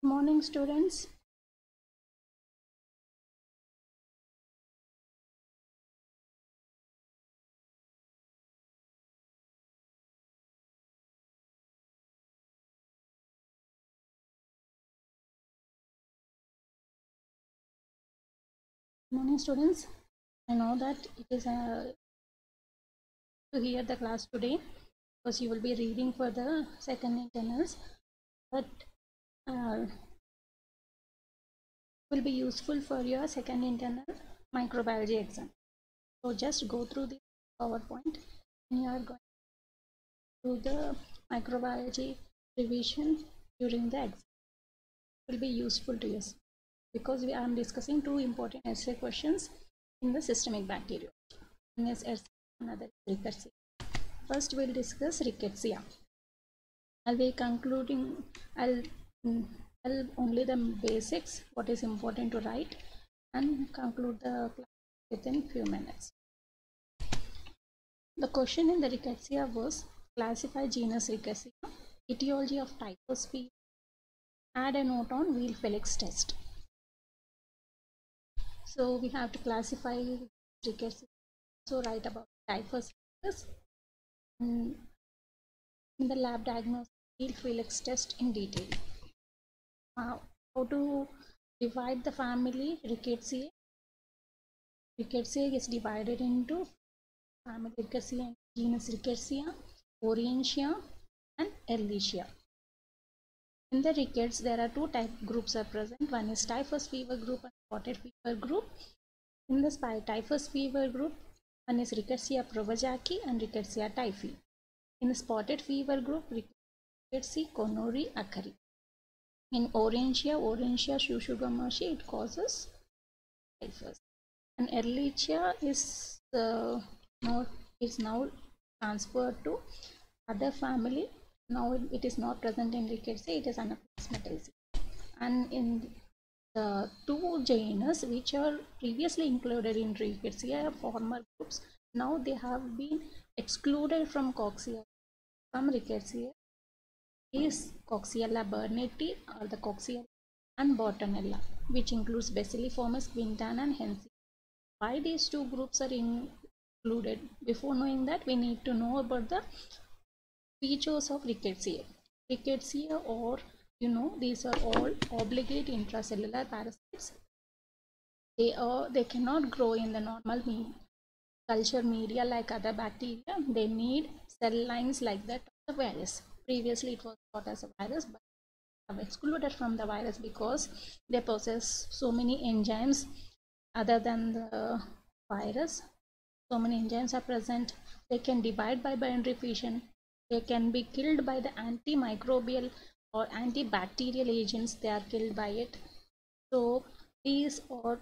Morning, students. Morning, students. I know that it is to hear the class today because you will be reading for the second internals, but uh, will be useful for your second internal microbiology exam. So just go through the PowerPoint and you are going to the microbiology revision during the exam. It will be useful to you because we are discussing two important essay questions in the systemic bacteria. One is another is recursive. First, we'll discuss rickettsia. I'll be concluding, I'll tell only the basics, what is important to write, and conclude the class within few minutes. The question in the rickettsia was classify genus Rickettsia, etiology of typhus fever, add a note on Weil-Felix test. So we have to classify rickettsia, so write about typhus fever, and in the lab diagnosis Weil-Felix test in detail. How to divide the family Rickettsia. Rickettsia is divided into family Rickettsia, genus Rickettsia, Orientia, and Ehrlichia. In the rickets, there are two type groups are present. One is typhus fever group and spotted fever group. In the typhus fever group, one is Rickettsia prowazekii and Rickettsia typhi. In the spotted fever group, Rickettsia connori akari. In Orientia shushugamoshi, it causes typhus. And Ehrlichia is now transferred to other family. Now it is not present in Rickettsia, it is Anaphylaxis metals. And in the two genus which are previously included in Rickettsia, former groups, now they have been excluded from Coxiella. From Rickettsia is Coxiella burnetii or the Coxiella and Bartonella, which includes Bacilliformes, Quintana and Hensi. Why these two groups are included? Before knowing that, we need to know about the features of Rickettsia. Rickettsia, or these are all obligate intracellular parasites. They cannot grow in the normal culture media like other bacteria. They need cell lines like that of the virus. Previously it was thought as a virus, but have excluded from the virus because they possess so many enzymes other than the virus. So many enzymes are present. They can divide by binary fission. They can be killed by the antimicrobial or antibacterial agents. They are killed by it. So these are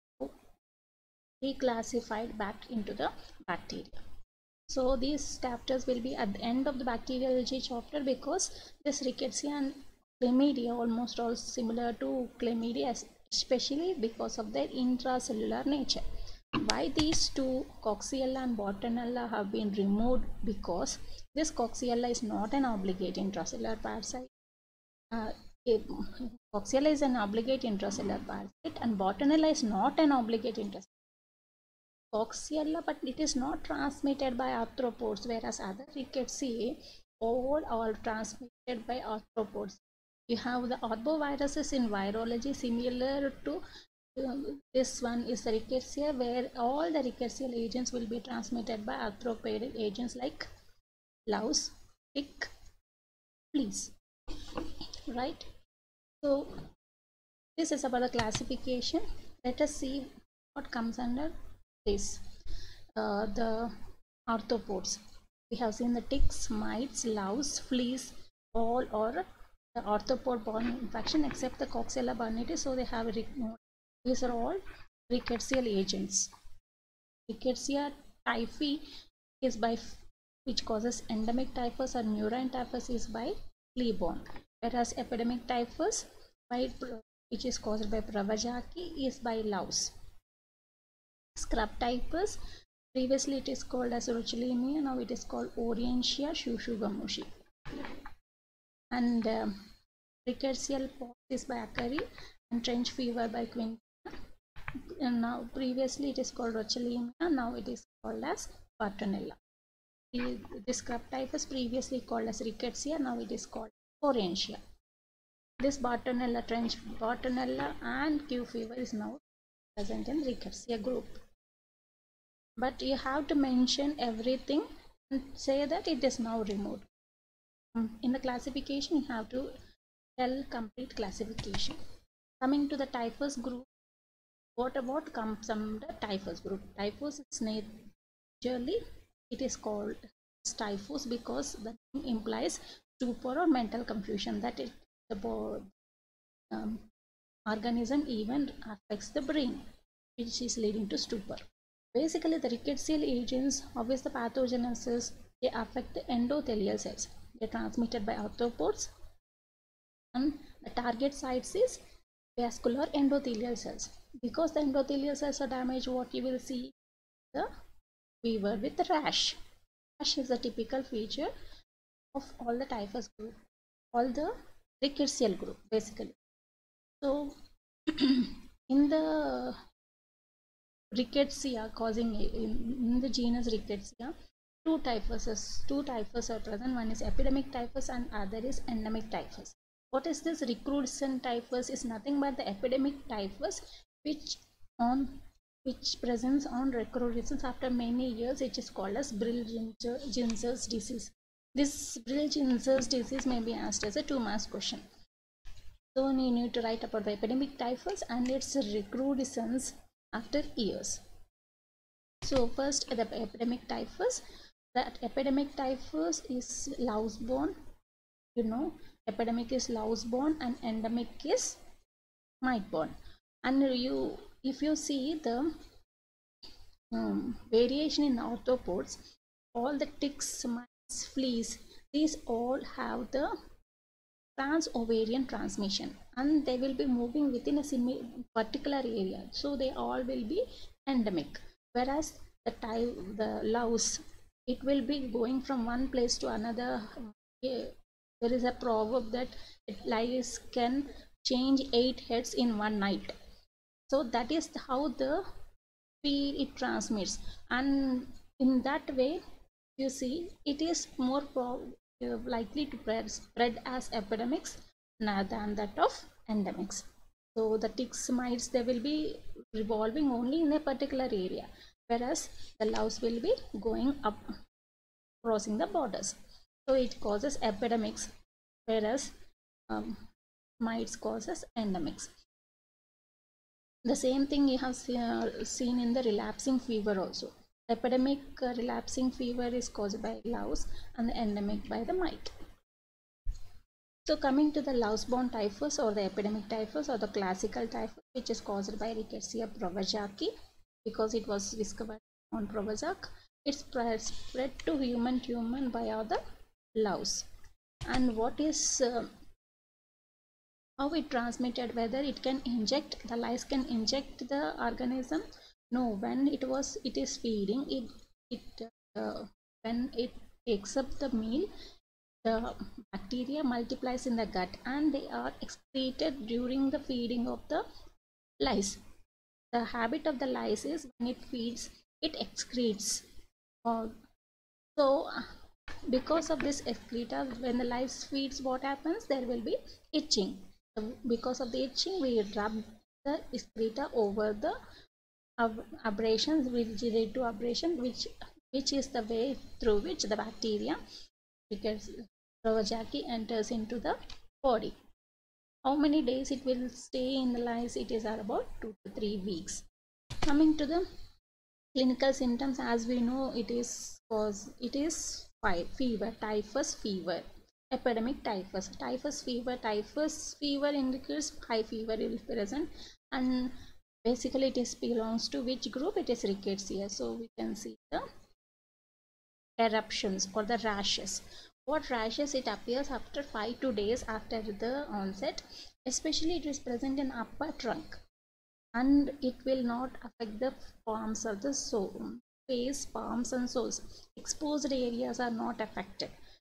reclassified back into the bacteria. So these chapters will be at the end of the bacteriology chapter because this rickettsia and chlamydia almost all similar to chlamydia, especially because of their intracellular nature. Why these two, Coxiella and Bartonella, have been removed? Because this Coxiella is not an obligate intracellular parasite. Coxiella is an obligate intracellular parasite and Bartonella is not an obligate intracellular. Coxiella, but it is not transmitted by arthropods, whereas other Rickettsia all are transmitted by arthropods. You have the arboviruses in virology similar to this one is the Rickettsia, where all the rickettsial agents will be transmitted by arthropodic agents like louse, tick, fleas, right? So this is about the classification. Let us see what comes under this. The arthropods. We have seen the ticks, mites, louse, fleas, all are the arthropod-borne infection except the Coxiella burnetii. So they have these are all rickettsial agents. Rickettsia typhi is by which causes endemic typhus, or murine typhus is by flea-borne, whereas epidemic typhus by which is caused by prowazekii is by louse. Scrub typhus, previously it is called as Ruchlinia, now it is called Orientia shushugamoshi. And rickettsial pox is by Akari, and trench fever by Quintina. And now previously it is called Rochelemia, now it is called as Bartonella. This scrub typhus previously called as rickettsia, now it is called Orantia. This Bartonella and Q fever is now present in rickettsia group. But you have to mention everything and say that it is now removed. In the classification, you have to tell complete classification. Coming to the typhus group, what comes under typhus group? Typhus is naturally it is called typhus because the name implies stupor or mental confusion, that it the organism even affects the brain, which is leading to stupor. Basically, the rickettsial agents, how is the pathogenesis? They affect the endothelial cells. They are transmitted by arthropods, and the target sites is vascular endothelial cells. Because the endothelial cells are damaged, what you will see? The fever with rash. Rash is a typical feature of all the typhus group, all the rickettsial group basically. So in the rickettsia in the genus Rickettsia, two typhus are present. One is epidemic typhus and other is endemic typhus. What is this recrudescent typhus? Is nothing but the epidemic typhus which presents on recrudescence after many years. It is called as Brill-Ginzer's disease. This Brill-Ginzer's disease may be asked as a 2 marks question. So you need to write about the epidemic typhus and its recrudescence after years. So first, the epidemic typhus. That epidemic typhus is louse-borne. You know, epidemic is louse-borne and endemic is mite-borne. And if you see the variation in arthropods, all the ticks, mites, fleas, these all have the trans-ovarian transmission, and they will be moving within a particular area, so they all will be endemic. Whereas the louse, it will be going from one place to another. There is a proverb that lice can change 8 heads in one night. So that is how it transmits, and in that way you see it is more likely to spread as epidemics than that of endemics. So the ticks, mites, they will be revolving only in a particular area, whereas the louse will be going up, crossing the borders. So it causes epidemics, whereas mites causes endemics. The same thing you have seen in the relapsing fever also. Epidemic relapsing fever is caused by louse and the endemic by the mite. So coming to the louse-borne typhus or the epidemic typhus or the classical typhus, which is caused by Rickettsia provozaki, because it was discovered on Provozac. It's spread to human via the louse. And what is how it transmitted, whether it can inject, the lice can inject the organism? No, when it is feeding, when it takes up the meal, the bacteria multiplies in the gut and they are excreted during the feeding of the lice. The habit of the lice is when it feeds, it excretes. So because of this excreta, when the lice feeds, what happens? There will be itching. Because of the itching, we rub the excreta over the abrasions, which lead to abrasion, which is the way through which the bacteria, because Provozaki, enters into the body. How many days it will stay in the lice? It is about 2 to 3 weeks. Coming to the clinical symptoms, as we know, it is fever, typhus fever, epidemic typhus, typhus fever indicates high fever is present, and basically it belongs to which group? It is Rickettsia. So we can see the eruptions or the rashes. What rashes? It appears after 5 to 2 days after the onset, especially it is present in upper trunk, and it will not affect the palms of the face, palms and soles. Exposed areas are not affected.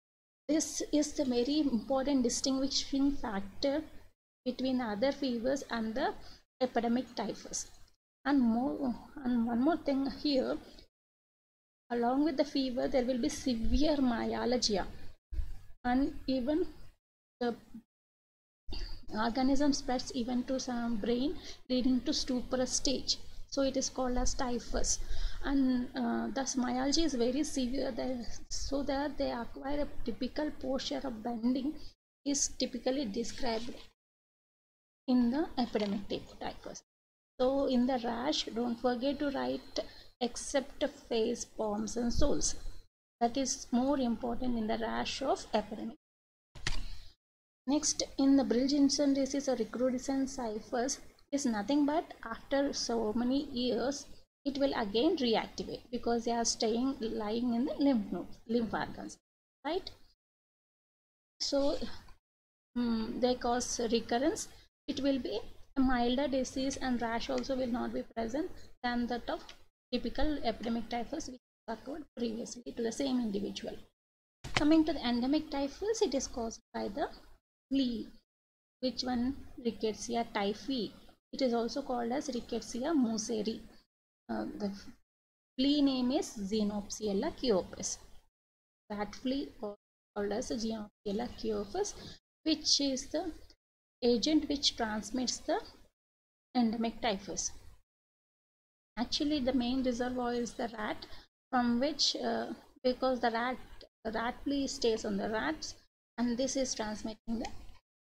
This is the very important distinguishing factor between other fevers and the epidemic typhus. And one more thing here, along with the fever, there will be severe myalgia, and even the organism spreads even to some brain, leading to stupor stage. So it is called as typhus, and thus myalgia is very severe there, so that they acquire a typical posture of bending is typically described in the epidemic typhus. So in the rash, don't forget to write except face, palms and soles. That is more important in the rash of epidemic. Next, in the Brill-Jensen disease or recrudescent typhus is nothing but after so many years it will again reactivate because they are lying in the lymph nodes, lymph organs, right? So they cause recurrence. It will be a milder disease, and rash also will not be present than that of typical epidemic typhus which occurred previously to the same individual. Coming to the endemic typhus, it is caused by the flea. Which one? Rickettsia typhi. It is also called as Rickettsia museri. The flea name is Xenopsiella cryopus. Rat flea, or called as Xenopsiella cryopus, which is the agent which transmits the endemic typhus. Actually, the main reservoir is the rat, from which because the rat flea stays on the rats, and this is transmitting the.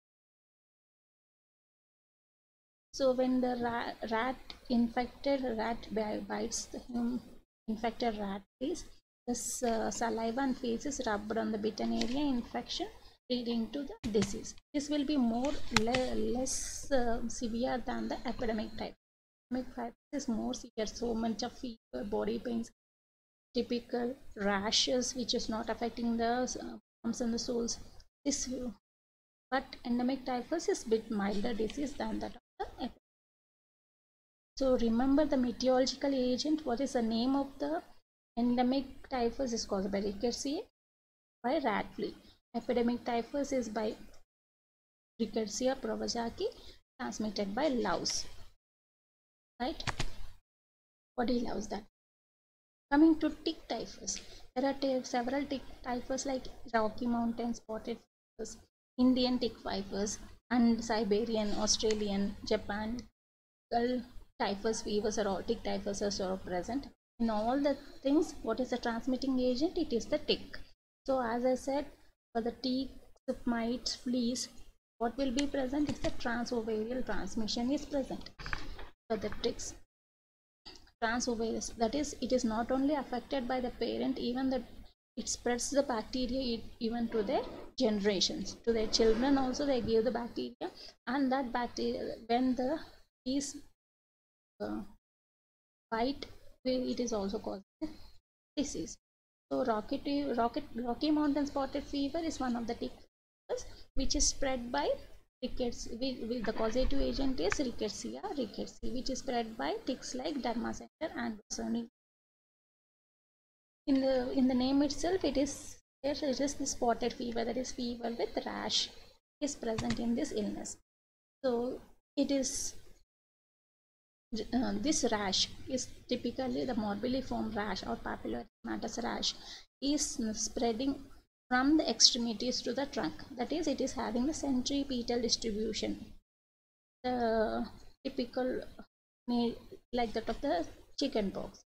So when the infected rat bites the infected rat fleas, this saliva and feces is rubbed on the bitten area, infection leading to the disease. This will be less severe than the epidemic type. Epidemic type is more severe, so much of fever, body pains, typical rashes which is not affecting the arms and the soles. But endemic typhus is bit milder disease than that of the epidemic. So remember the meteorological agent. What is the name of the endemic typhus? Is caused by Rickettsia by rat flea. Epidemic typhus is by Rickettsia prowazekii, transmitted by louse. Right? Body louse that. Coming to tick typhus, there are several tick typhus like Rocky Mountain spotted typhus, Indian tick typhus, and Siberian, Australian, Japan, Gulf typhus fevers or tick typhus are present. In all the things, what is the transmitting agent? It is the tick. So as I said, for the ticks, mites, fleas, what will be present is the transovarial transmission is present. For the ticks, transovarious, that is, it is not only affected by the parent, even that it spreads the bacteria even to their generations, to their children also they give the bacteria, and that bacteria, when the bees bite, it is also causing disease. So Rocky Mountain spotted fever is one of the tick fevers which is spread by rickets. The causative agent is Rickettsia rickettsii, which is spread by ticks like Dermacentor and Bosoni. In the name itself, it is the spotted fever, that is fever with rash is present in this illness. So it is this rash is typically the morbilliform rash or papillomatus rash is spreading from the extremities to the trunk. That is, it is having the centripetal distribution, the typical like that of the chickenpox.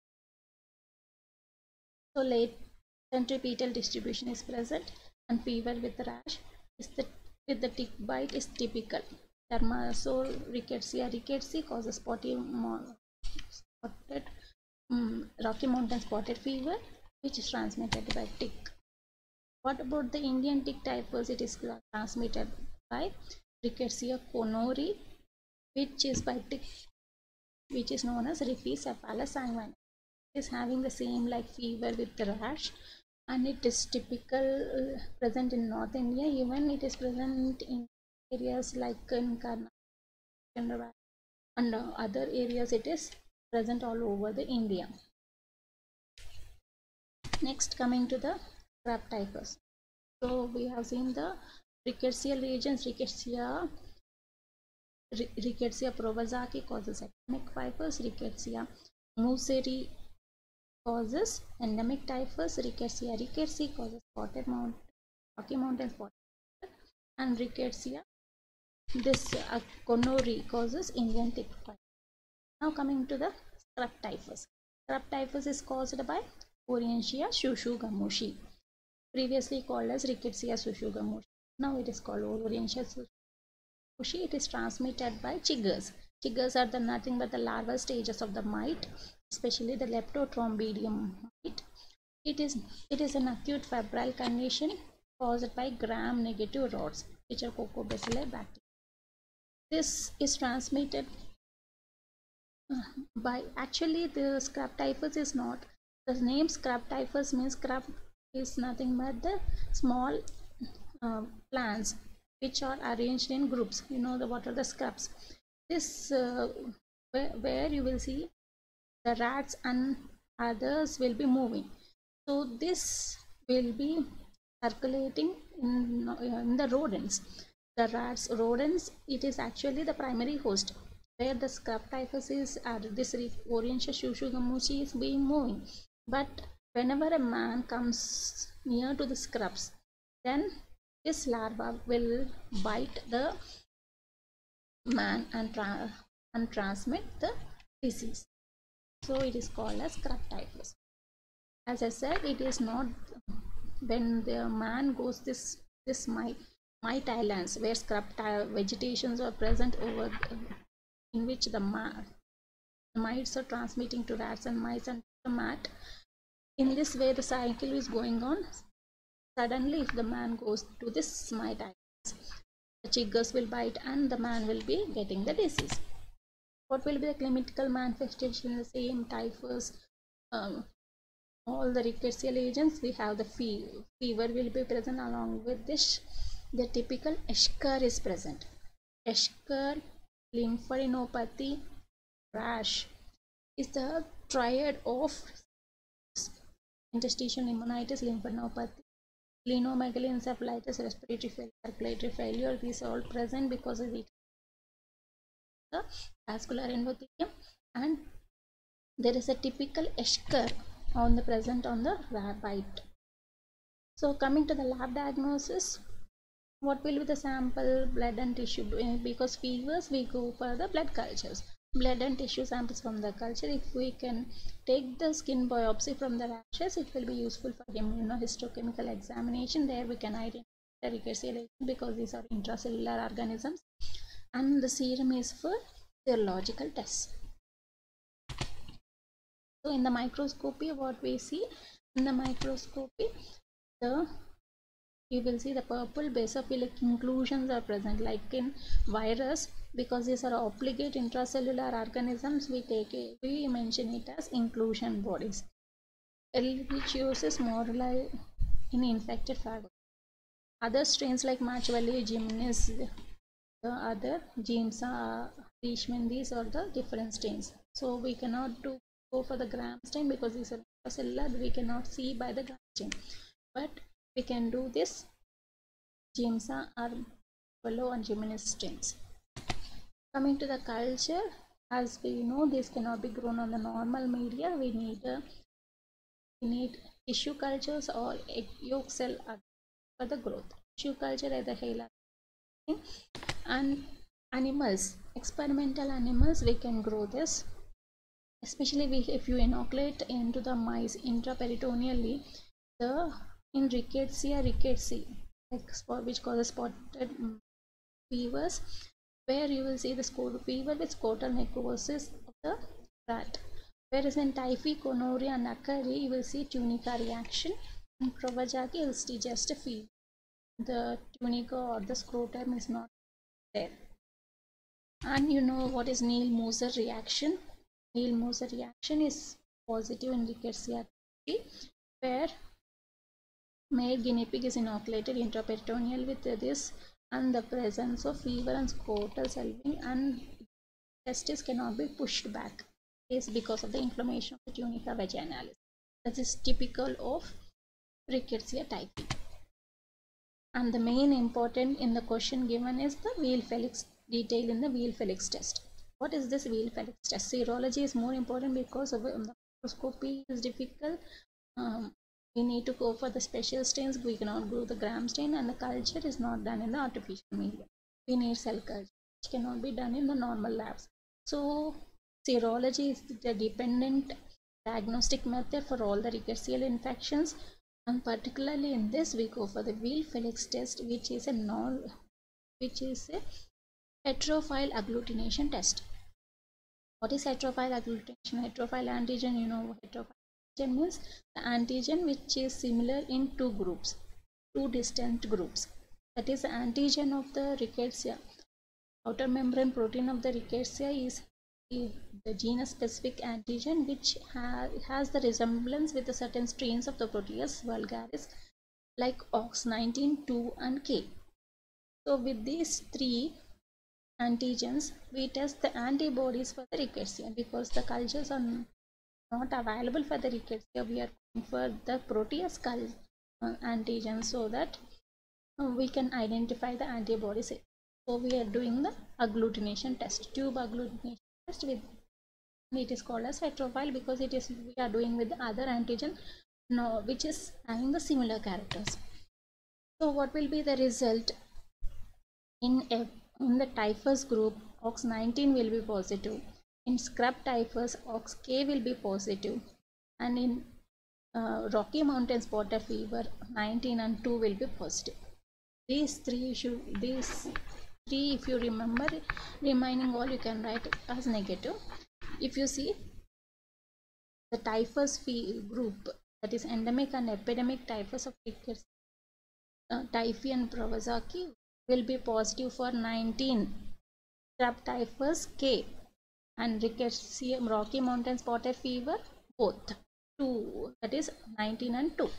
So late centripetal distribution is present, and fever with rash is with the tick bite is typical. So rickettsii causes spotted Rocky Mountain spotted fever, which is transmitted by tick. What about the Indian tick typhus? It is transmitted by Rickettsia conuri, which is by tick, which is known as Rickettsia sanguinis. It is having the same like fever with the rash, and it is typical present in North India. Even it is present in areas like in Karnataka and other areas. It is present all over the India. Next, coming to the crab typhus. So we have seen the rickettsial regions. Rickettsia prowazaki causes epidemic fibers. Rickettsia museri causes endemic typhus. Rickettsia rickettsii causes spotted mountain, Rocky Mountain spotted, and Rickettsia this Conori causes Indian tick bite. Now coming to the scrub typhus. Scrub typhus is caused by Orientia shushugamushi, previously called as Rickettsia shushugamushi. Now it is called Orientia shushugamushi. It is transmitted by chiggers. Chiggers are nothing but the larval stages of the mite, especially the Leptotrombidium mite. It is an acute febrile condition caused by gram-negative rods, which are Coccobacilli bacteria. This is transmitted by, actually the scrub typhus is not, the name scrub typhus means scrub is nothing but the small plants which are arranged in groups. You know what are the scrubs. This where you will see the rats and others will be moving. So this will be circulating in the rodents. The rats, rodents, it is actually the primary host where the scrub typhus is, this Orientia shushugamushi is being moving. But whenever a man comes near to the scrubs, then this larva will bite the man and transmit the disease. So it is called as scrub typhus. As I said, it is not when the man goes this mite islands where scrub vegetations are present over in which the mites are transmitting to rats and mice and the mat. In this way, the cycle is going on. Suddenly, if the man goes to this mite islands, the chiggers will bite and the man will be getting the disease. What will be the clinical manifestation? The same typhus, all the rickettsial agents. We have the fever will be present. Along with this, the typical eschar is present. Eschar, lymphadenopathy, rash is the triad of interstitial pneumonitis, lymphadenopathy, splenomegaly, encephalitis, respiratory failure, circulatory failure. These are all present because of the vascular endothelium, and there is a typical eschar on the present on the bite. So coming to the lab diagnosis, what will be the sample? Blood and tissue. Because fevers, we go for the blood cultures, blood and tissue samples from the culture. If we can take the skin biopsy from the rashes, it will be useful for immunohistochemical examination. There we can identify the rickettsial agent because these are intracellular organisms, and the serum is for serological tests. So in the microscopy, what we see in the microscopy, you will see the purple basophilic inclusions are present, like in virus. Because these are obligate intracellular organisms, we mention it as inclusion bodies. Ehrlichiosis moreli in infected phagocytes. Other strains like Machwelli, Gymnis, the other Jameson, Leishman, these are the different strains. So we cannot go for the gram stain because these are intracellular. We cannot see by the gram stain, but we can do this Jameson or Buffalo and Gymnis strains. Coming to the culture, as we know, this cannot be grown on the normal media. We need tissue cultures or yolk cell for the growth. Tissue culture either HeLa and animals, experimental animals, we can grow this. Especially if you inoculate into the mice intraperitoneally, in Rickettsia rickettsii, which causes spotted fevers, where you will see the fever with scrotal necrosis of the rat. Whereas in typhi, Conori and Akari, you will see tunica reaction. In Provazaki, you will see just a fever. The tunica or the scrotum is not there. And you know what is Neal-Moser reaction? Neal-Moser reaction is positive in Rickettsia, where male guinea pig is inoculated intraperitoneal with this, and the presence of fever and scrotal swelling, and testis cannot be pushed back. Is because of the inflammation of the tunica vaginalis. That is typical of Rickettsia typhi. And the main important in the question given is the Weil-Felix detail in the Weil-Felix test. What is this Weil-Felix test? Serology is more important because of the microscopy is difficult. We need to go for the special stains. We cannot grow the gram stain, and the culture is not done in the artificial medium. We need cell culture, which cannot be done in the normal labs. So serology is the dependent diagnostic method for all the rickettsial infections, and particularly in this we go for the Weil-Felix test, which is a heterophile agglutination test. What is heterophile agglutination? Heterophile antigen, you know, heterophile antigen means the antigen which is similar in two groups, two distant groups. That is the antigen of the rickettsia. Outer membrane protein of the rickettsia is the genus specific antigen, which has the resemblance with the certain strains of the Proteus vulgaris like OX19, 2 and K. So with these three antigens, we test the antibodies for the rickettsia. Because the cultures are not available for the rickettsia, we are going for the Proteus antigen, so that we can identify the antibodies. So we are doing the agglutination test, tube agglutination test, with it is called as heterophile because it is we are doing with the other antigen which is having the similar characters. So what will be the result? In the typhus group, OX19 will be positive. In scrub typhus, OXK will be positive, and in Rocky Mountain spotted fever, 19 and 2 will be positive. These three, if you remember, remaining all you can write as negative. If you see the typhus group, that is endemic and epidemic typhus of rickets, typhi and Kawasaki will be positive for 19, scrub typhus K, and rickettsial Rocky Mountain spotted fever both 2, that is 19 and 2,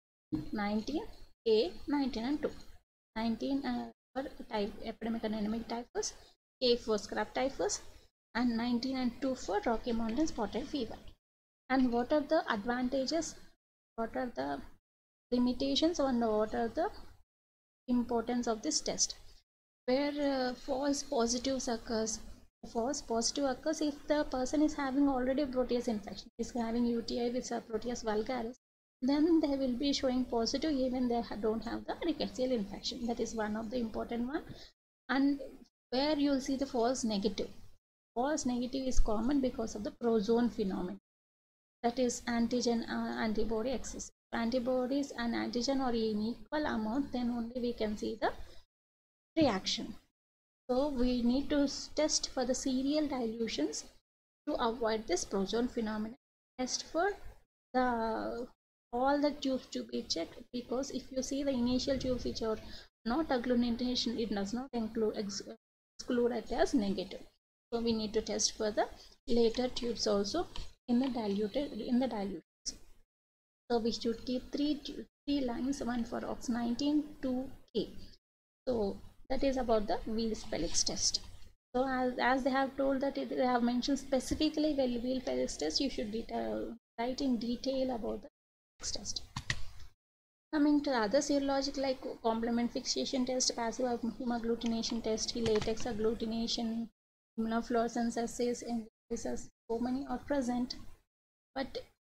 19 A, 19 and 2, 19 for epidemic and endemic typhus, K for scrub typhus, and 19 and 2 for Rocky Mountain spotted fever. And what are the advantages, what are the limitations, and what are the importance of this test? Where false positives occurs. False positive occurs if the person is having already Proteus infection, is having UTI with Proteus vulgaris, then they will be showing positive even they don't have the rickettsial infection. That is one of the important one. And where you will see the false negative. False negative is common because of the prozone phenomenon. That is antigen antibody excess. If antibodies and antigen are in equal amount, then only we can see the reaction. So we need to test for the serial dilutions to avoid this prozone phenomenon. Test for the all the tubes to be checked, because if you see the initial tubes which are not agglutination, it does not exclude it as negative. So we need to test for the later tubes also in the dilutions. So we should keep three lines, one for OX19, 2 K. So that is about the Weil-Felix test. So as they have told that they have mentioned specifically Weil-Felix test, you should write in detail about the test. Coming to other serologic like complement fixation test, passive hemagglutination test, latex agglutination, immunofluorescence assays, and so many are present, but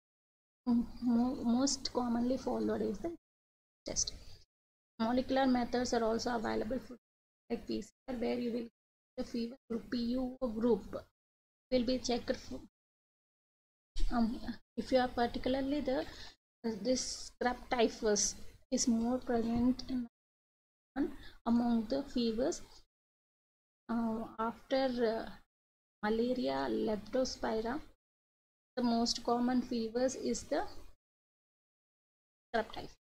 most commonly followed is the test. Molecular methods are also available for like PCR, where you will the fever group, PU group will be checked for, if you are particularly this scrub typhus is more present among the fevers after malaria, leptospira. The most common fevers is the scrub typhus.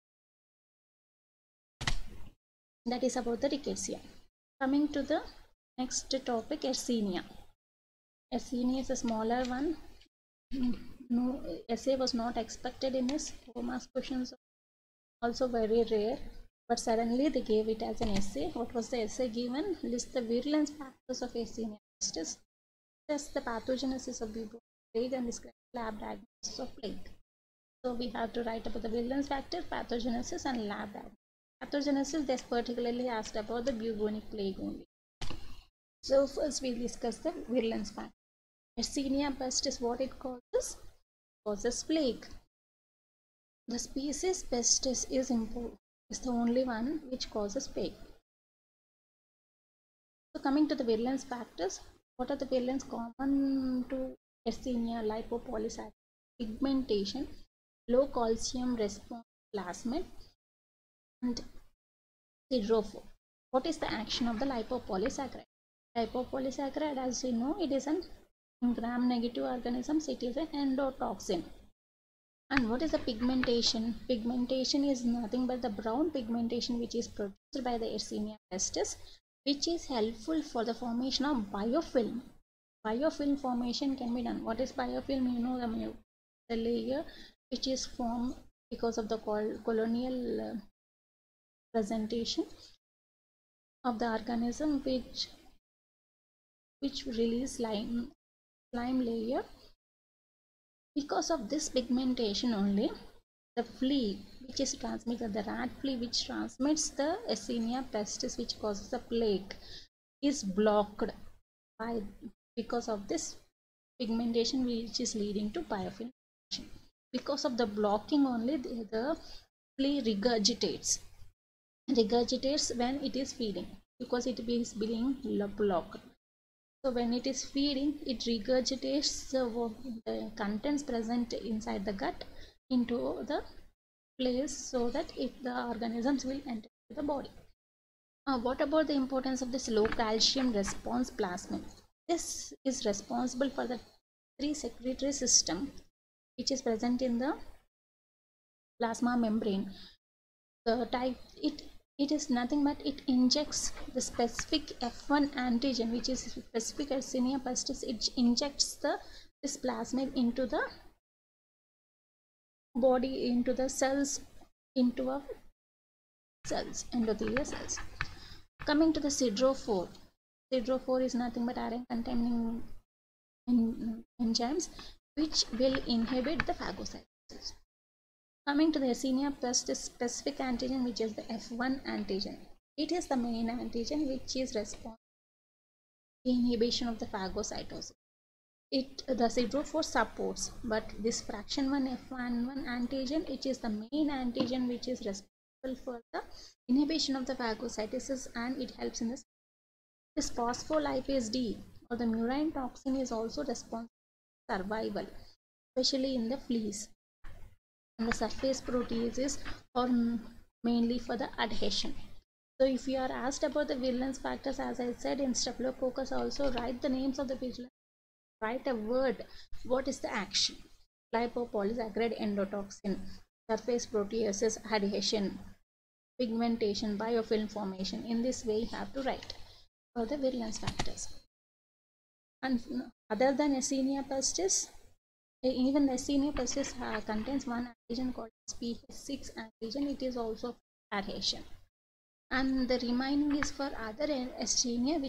That is about the rickettsia. Coming to the next topic, Yersinia. Yersinia is a smaller one. No essay was not expected in this. 4 marks questions also very rare, but suddenly they gave it as an essay. What was the essay given? List the virulence factors of Yersinia pestis, test the pathogenesis of bubonic plague, and describe lab diagnosis of plague. So we have to write about the virulence factor, pathogenesis, and lab diagnosis. Pathogenesis, they particularly asked about the bubonic plague only. So first we discuss the virulence factor. Yersinia pestis, what it causes? Causes plague. The species pestis is the only one which causes plague. So coming to the virulence factors, what are the virulence common to Yersinia lipopolysaccharide? Pigmentation, low calcium response plasmid, and siderophore. What is the action of the lipopolysaccharide? Lipopolysaccharide, as you know, it is an gram-negative organisms. It is an endotoxin. And what is the pigmentation? Pigmentation is nothing but the brown pigmentation which is produced by the Yersinia pestis, which is helpful for the formation of biofilm. Biofilm formation can be done. What is biofilm? You know, the layer which is formed because of the colonial presentation of the organism, which release slime layer. Because of this pigmentation only, the flea which is transmitted, the rat flea which transmits the Yersinia pestis which causes the plague, is blocked by because of this pigmentation which is leading to biofilm. Because of the blocking only, the flea regurgitates when it is feeding, because it is being blocked. So when it is feeding, it regurgitates the contents present inside the gut into the place, so that if the organisms will enter the body. What about the importance of this low calcium response plasmid? This is responsible for the 3 secretory system which is present in the plasma membrane. The type it is nothing but it injects the specific F1 antigen, which is specific Yersinia pestis. It injects this plasmid into the body, into the cells, into our cells, endothelial cells. Coming to the siderophore. Siderophore is nothing but iron containing enzymes which will inhibit the phagocytosis. Coming to the Yersinia pestis specific antigen, which is the F1 antigen. It is the main antigen which is responsible for the inhibition of the phagocytosis. The siderophore supports, but this fraction 1 F1 antigen, which is the main antigen which is responsible for the inhibition of the phagocytosis, and it helps in this phospholipase D or the murine toxin is also responsible for survival, especially in the fleas. And the surface proteases are mainly for the adhesion. So if you are asked about the virulence factors, as I said, in Staphylococcus also write the names of the virulence, write a word, what is the action? Lipopolysaccharide, endotoxin, surface proteases, adhesion, pigmentation, biofilm formation. In this way you have to write for the virulence factors. And other than Yersinia pestis, even the Yersinia pestis contains one antigen called PH6 antigen. It is also adhesion, and the remaining is for other Yersinia,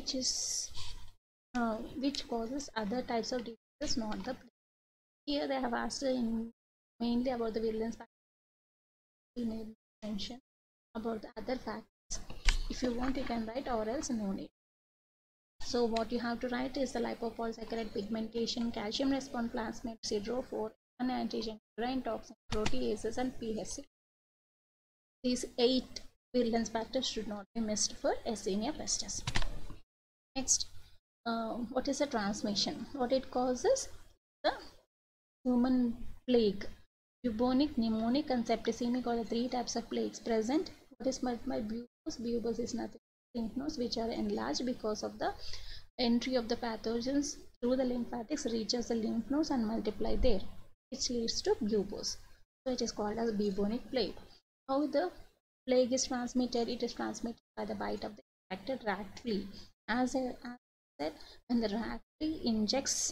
which causes other types of diseases, not the plague. Here they have asked mainly about the virulence factors. We may mention about the other factors. If you want, you can write, or else no need. So what you have to write is the lipopolysaccharide, pigmentation, calcium response plasmid, siderophore, an antigen, murine toxin, proteases, and PH6. These 8 virulence factors should not be missed for Yersinia pestis. Next, what is the transmission? What it causes? The human plague. Bubonic, pneumonic, and septicemic are the 3 types of plagues present. What is meant by bubos? Bubos is nothing but lymph nodes which are enlarged because of the entry of the pathogens through the lymphatics, reaches the lymph nodes and multiply there, which leads to bubos. So it is called as bubonic plague. How the plague is transmitted? It is transmitted by the bite of the infected rat flea. As I said, when the rat flea ingests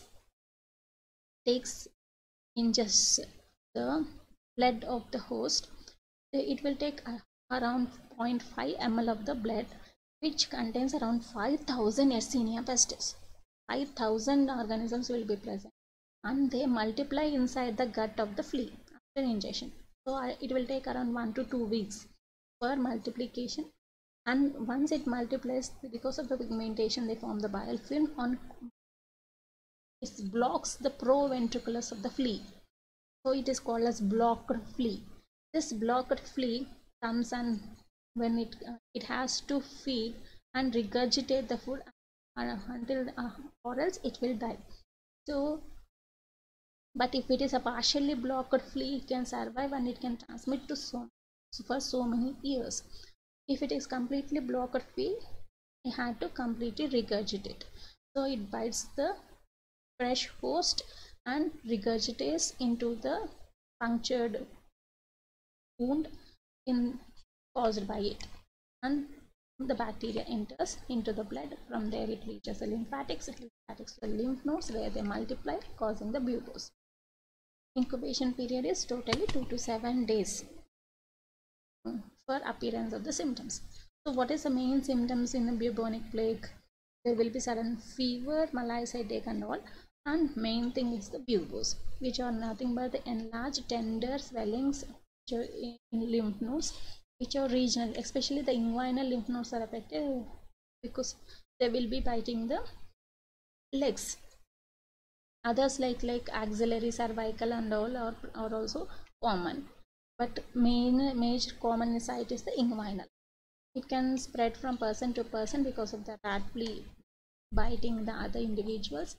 the blood of the host, it will take around 0.5 ml of the blood, which contains around 5,000 Yersinia pestis. 5,000 organisms will be present, and they multiply inside the gut of the flea after ingestion. So it will take around 1 to 2 weeks. for multiplication, and once it multiplies, because of the pigmentation, they form the biofilm on it blocks the proventriculus of the flea. So it is called as blocked flea. This blocked flea comes, and when it has to feed and regurgitate the food until or else it will die. So but if it is a partially blocked flea, it can survive and it can transmit to for so many years. If it is completely blocked flea, it had to completely regurgitate. So it bites the fresh host and regurgitates into the punctured wound caused by it, and the bacteria enters into the blood. From there it reaches the lymphatics to the lymph nodes, where they multiply, causing the buboes. Incubation period is totally 2 to 7 days for appearance of the symptoms. So what is the main symptoms in the bubonic plague? There will be sudden fever, malaise, headache and all, and main thing is the buboes, which are nothing but the enlarged tender swellings in lymph nodes, which are regional. Especially the inguinal lymph nodes are affected because they will be biting the legs. Others like axillary, cervical and all are also common, but major common site is the inguinal. It can spread from person to person because of the rat flea biting the other individuals.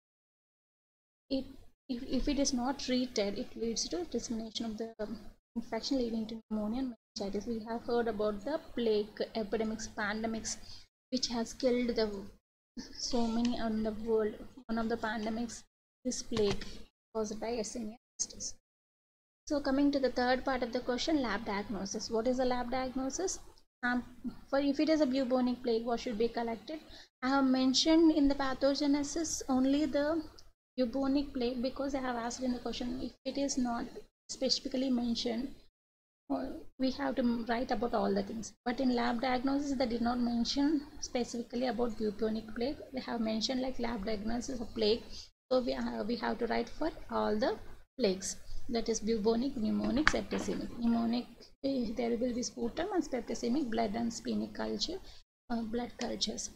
If it is not treated, it leads to dissemination of the infection, leading to pneumonia and meningitis. We have heard about the plague epidemics, pandemics, which has killed so many in the world. One of the pandemics is plague caused by Yersinia pestis. So coming to the third part of the question, lab diagnosis. What is a lab diagnosis? For if it is a bubonic plague, what should be collected? I have mentioned in the pathogenesis only the bubonic plague because I have asked in the question. If it is not specifically mentioned, we have to write about all the things. But in lab diagnosis, they did not mention specifically about bubonic plague. They have mentioned like lab diagnosis of plague. So we have to write for all the plagues. That is bubonic, pneumonic, septicemic. Pneumonic, there will be sputum, and septicemic, blood and splenic culture, blood cultures.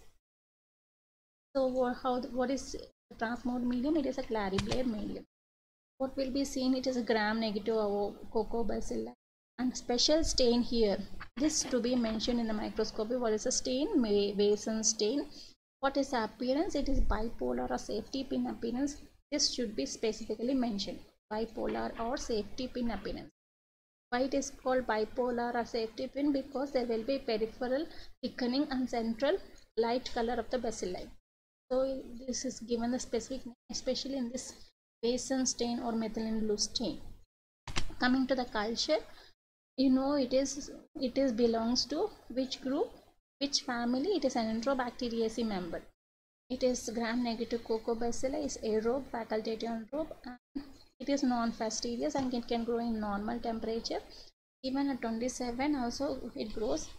So what is the transmode medium? It is a Claribler medium. What will be seen? It is a gram-negative cocoa bacilli. And special stain here, this to be mentioned in the microscopy. What is a stain? Vason stain. What is the appearance? It is bipolar or safety pin appearance. This should be specifically mentioned. Bipolar or safety pin appearance. Why it is called bipolar or safety pin? Because there will be peripheral thickening and central light color of the bacilli. So this is given the specific name, especially in this Vason stain or methylene blue stain. Coming to the culture, you know it is belongs to which group, which family? It is an Enterobacteriaceae member. It is gram-negative cocoa bacilli, is aerobe, facultative anaerobe, and it is non-fastidious and it can grow in normal temperature. Even at 27 also it grows.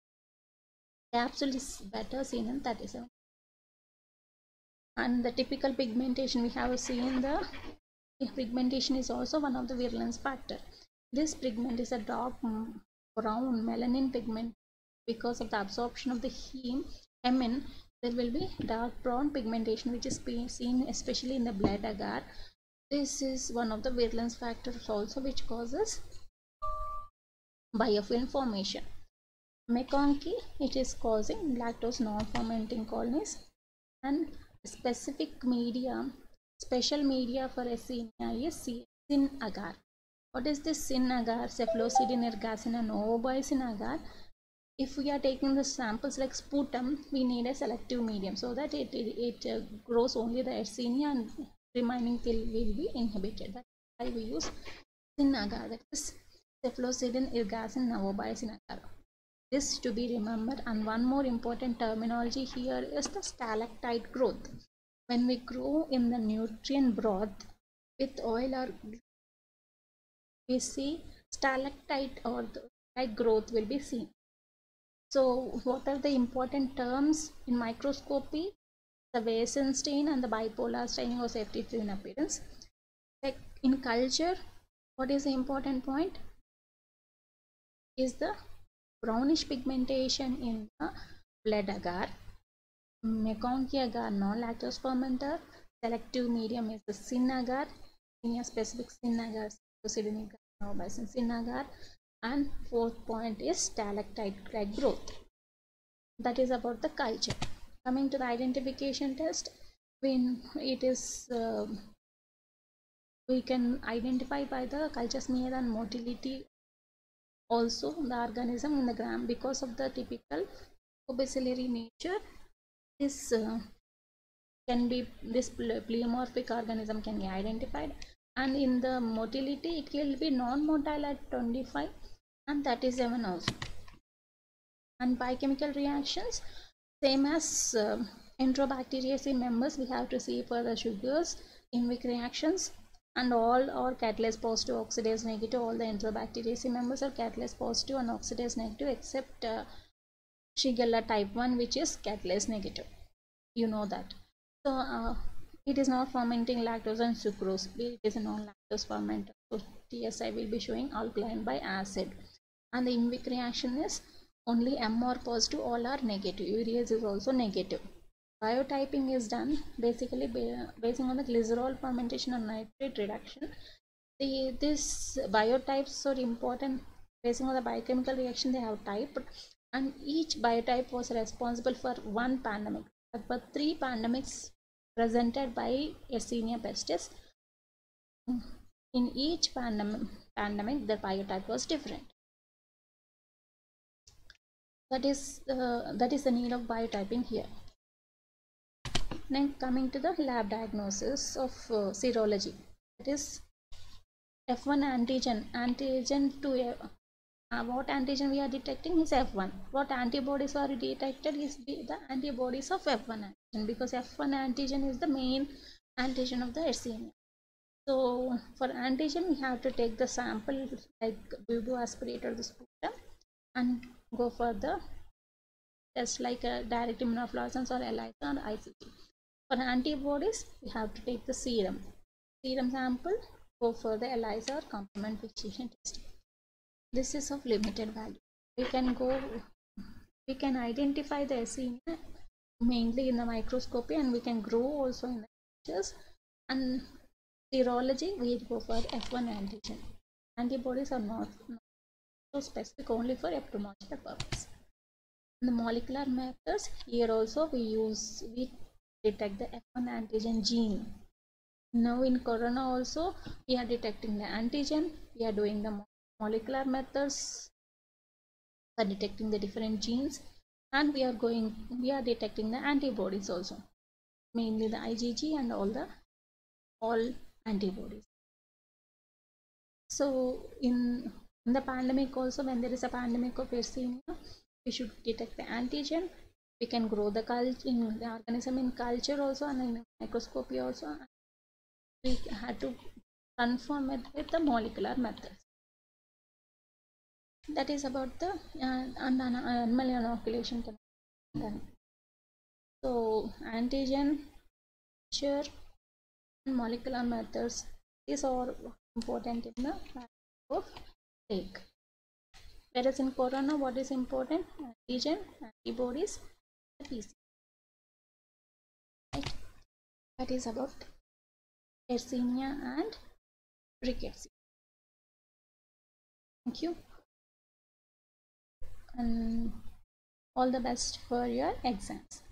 Capsule is better seen in 37. And the typical pigmentation, we have seen the pigmentation is also one of the virulence factor. This pigment is a dark brown melanin pigment. Because of the absorption of the hemin, there will be dark brown pigmentation, which is seen especially in the blood agar. This is one of the virulence factors also, which causes biofilm formation. McConkey, it is causing lactose non-fermenting colonies. And specific media, special media for Yersinia is sin agar. What is this sin agar? Cephalosidin ergacin and ovobiocin agar. If we are taking the samples like sputum, we need a selective medium so that it grows only the Yersinia and remaining will be inhibited. That's why we use sin agar, that is Cephalosidin ergacin and ovobiocin agar. This to be remembered. And one more important terminology here is the stalactite growth. When we grow in the nutrient broth with oil, or we see stalactite or like growth will be seen. So what are the important terms in microscopy? The Vason stain and the bipolar staining or safety pin appearance. Like in culture, what is the important point? Is the brownish pigmentation in the blood agar. Mekong agar non-lactose fermenter. Selective medium is the sin agar, specific sin agar, sin agar, and fourth point is stalactite growth. That is about the culture. Coming to the identification test, when it is we can identify by the culture smear and motility also the organism in the gram. Because of the typical obicillary nature, this can be this pleomorphic organism can be identified, and in the motility it will be non-motile at 25 and 37 also. And biochemical reactions, same as Enterobacteriaceae members, we have to see for the sugars, Inwick reactions, and all are catalase positive, oxidase negative. All the Enterobacteriaceae members are catalase positive and oxidase negative, except Shigella type 1, which is catalase negative. You know that. So it is not fermenting lactose and sucrose. It is a non-lactose fermenter. So TSI will be showing alkaline by acid. And the Inwick reaction is only M are positive, all are negative. Urease is also negative. Biotyping is done basically based on the glycerol fermentation and nitrate reduction. These biotypes are important. Based on the biochemical reaction they have typed, and each biotype was responsible for one pandemic. But 3 pandemics presented by Yersinia pestis. In each pandemic the biotype was different. That is the need of biotyping here. Then coming to the lab diagnosis of serology, it is F1 antigen to what antigen we are detecting is F1. What antibodies are detected is the antibodies of F1 antigen, because F1 antigen is the main antigen of the Yersinia. So for antigen we have to take the sample like bubo aspirate or the sputum and go for the test like a direct immunofluorescence or ELISA or ICT. For antibodies, we have to take the serum sample, go for the ELISA or complement fixation testing. This is of limited value. We can identify the Yersinia mainly in the microscopy, and we can grow also in the pictures. And serology, we go for F1 antigen. Antibodies are not so specific, only for epidemiological purpose. In the molecular methods, here also we detect the F1 antigen gene. Now in corona also we are detecting the antigen. We are doing the molecular methods for detecting the different genes, and we are detecting the antibodies also, mainly the IgG and all antibodies. So in the pandemic also, when there is a pandemic of Yersinia, we should detect the antigen. We can grow the culture in the organism in culture also and in microscopy also. We had to confirm it with the molecular methods. That is about the animal inoculation. So antigen, culture, and molecular methods, these are important in the of take. Whereas in corona, what is important? Antigen, antibodies, PCR. Right? That is about Yersinia and Rickettsia. Thank you, and all the best for your exams.